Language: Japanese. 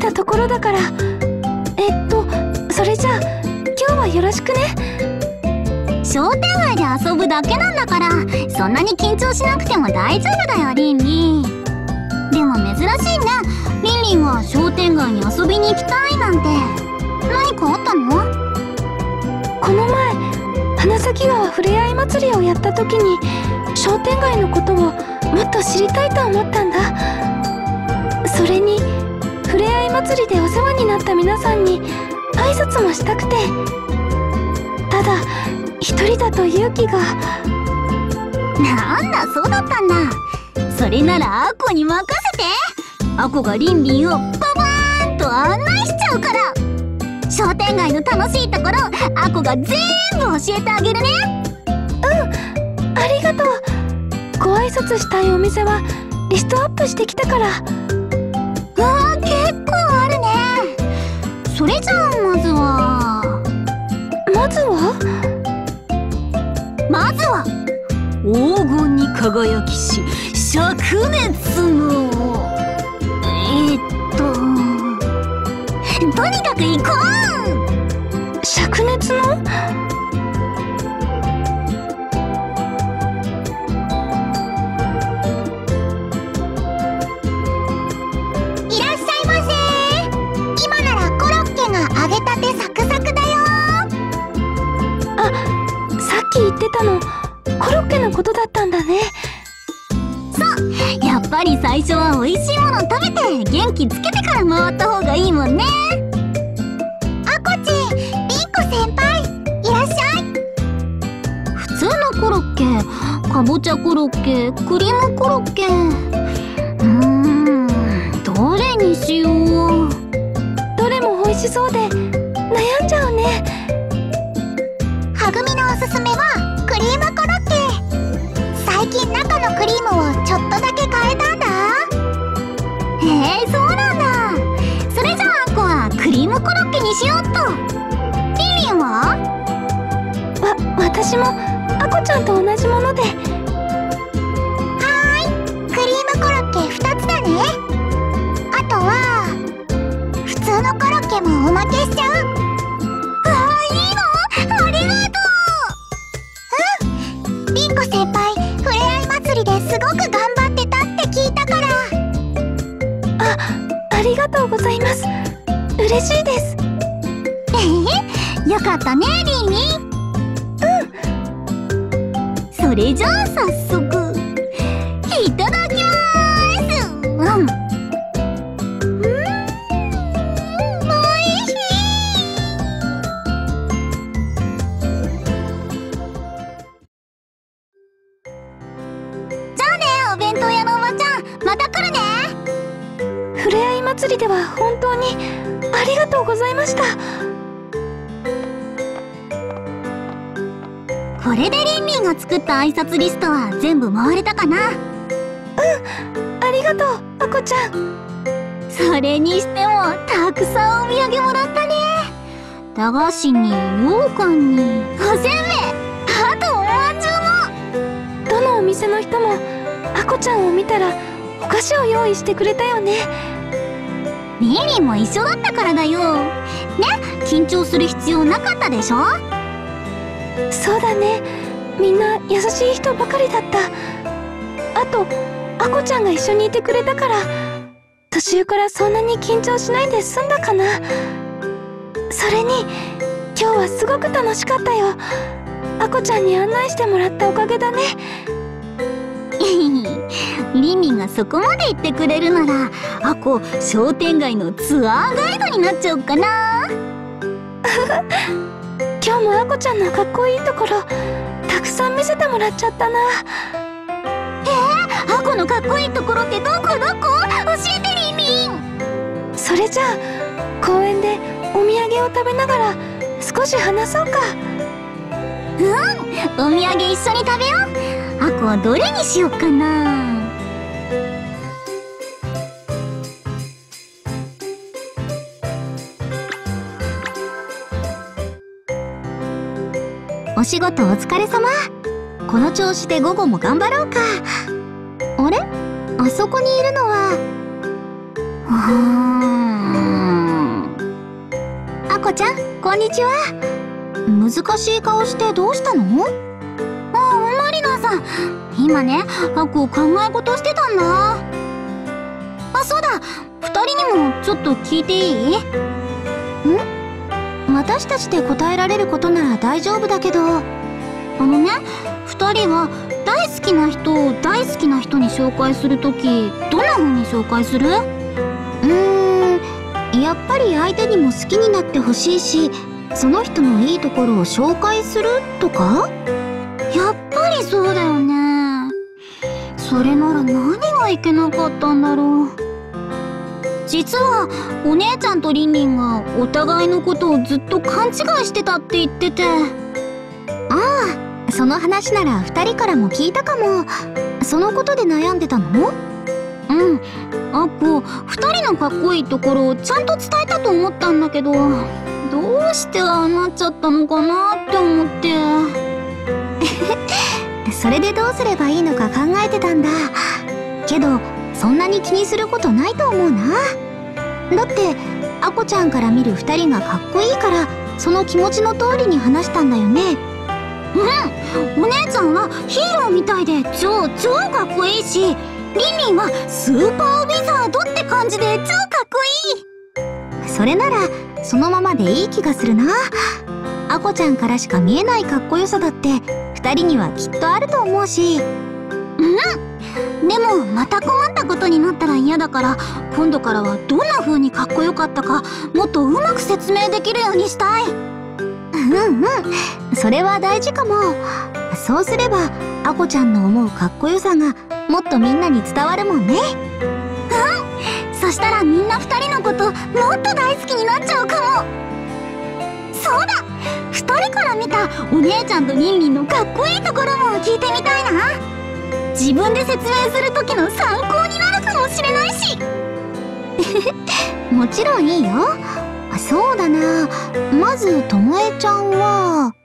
たところだから。それじゃあ今日はよろしくね。 商店街で遊ぶだけなんだから、そんなに緊張しなくても大丈夫だよ、リンリン。でも珍しいね、リンリンが商店街に遊びに行きたいなんて。何かあったの？ この前花咲川ふれあい祭りをやった時に商店街のことをもっと知りたいと思ったんだ。それにふれあい祭りでお世話になった皆さんに挨拶もしたくて。ただ一人だと勇気が。 なんだ、そうだったんだ。それならアコに任せて。アコがリンリンをババーンと案内しちゃうから。商店街の楽しいところ、アコが全部教えてあげるね。 ありがとう。ご挨拶したいお店はリストアップしてきたから。 結構あるね。それじゃあまずは黄金に輝きし灼熱のとにかく行こう。 灼熱の？ いらっしゃいませ。今ならコロッケが揚げたてサクサクだよ。 さっき言ってたのコロッケのことだったんだね。 そう、やっぱり最初は美味しいもの食べて元気つけてから回った方がいいもんね。あこち、りんこ先輩、いらっしゃい。普通のコロッケ、かぼちゃコロッケ、クリームコロッケ。どれにしよう。 どれも美味しそうで悩んじゃうね。 はぐみのおすすめはクリームコロッケ。最近中のクリームをちょっとだけ変えたんだ。そうなんだ。それじゃあアコはクリームコロッケにしようっと。リンリンは？ 私もアコちゃんと同じもので。 クリームコロッケ2つだね。あとは普通のコロッケもおまけしちゃう。いいの？ありがとう。りんこ先輩、ふれあい祭りですごく頑張ってたって聞いたから。 ありがとうございます。嬉しいです。 よかったね、リンリン。それじゃあ早速いただきまーす。おいしい。じゃあね、お弁当屋のおばちゃん、また来るね。 ふれあい祭りでは本当にありがとうございました。 これでリンリンが作った挨拶リストは全部回れたかな？ ありがとう、あこちゃん。 それにしてもたくさんお土産もらったね。駄菓子に羊羹におせんべい、あとおまんじゅうも。 どのお店の人もあこちゃんを見たらお菓子を用意してくれたよね。 リンリンも一緒だったからだよ。ね、緊張する必要なかったでしょ？ そうだね、みんな優しい人ばかりだった。あとあこちゃんが一緒にいてくれたから途中からそんなに緊張しないで済んだかな。それに今日はすごく楽しかったよ。あこちゃんに案内してもらったおかげだね。 リンリンがそこまで言ってくれるなら、あこ商店街のツアーガイドになっちゃおうかな。 今日もあこちゃんのかっこいいところたくさん見せてもらっちゃったな。 あこのかっこいいところってどこ？教えて、リンリン。 それじゃあ公園でお土産を食べながら少し話そうか。 お土産一緒に食べよう。あこはどれにしようかな。お仕事お疲れ様。この調子で午後も頑張ろうか。あれ？あそこにいるのはこちゃん、こんにちは。難しい顔してどうしたの？マリナさん、今ね、アコ考え事してたんだ。そうだ、二人にもちょっと聞いていい？私たちで答えられることなら大丈夫だけど、二人は大好きな人を大好きな人に紹介するとき、どんな風に紹介する？やっぱり相手にも好きになってほしいし、その人のいいところを紹介するとか？やっぱりそうだよね。それなら何がいけなかったんだろう。実はお姉ちゃんとリンリンがお互いのことをずっと勘違いしてたって言ってて。その話なら2人からも聞いたかも。そのことで悩んでたの？アコ、2人のかっこいいところをちゃんと伝えたと思ったんだけど、どうしてああなっちゃったのかなって思って。それでどうすればいいのか考えてたんだけど、そんなに気にすることないと思うな。だってアコちゃんから見る2人がかっこいいから、その気持ちの通りに話したんだよね。お姉ちゃんはヒーローみたいで超かっこいいし、リンリンはスーパーウィザードって感じで超かっこいい。それならそのままでいい気がするな。アコちゃんからしか見えないかっこよさだって2人にはきっとあると思うし。でもまた困ったことになったら嫌だから、今度からはどんな風にかっこよかったかもっとうまく説明できるようにしたい。それは大事かも。そうすればアコちゃんの思うかっこよさがもっとみんなに伝わるもんね。そしたらみんな2人のこともっと大好きになっちゃうかも。そうだ、2人から見たお姉ちゃんとリンリンのかっこいいところも聞いてみたいな。自分で説明する時の参考になるかもしれないし。もちろんいいよ。そうだな、まずともえちゃんは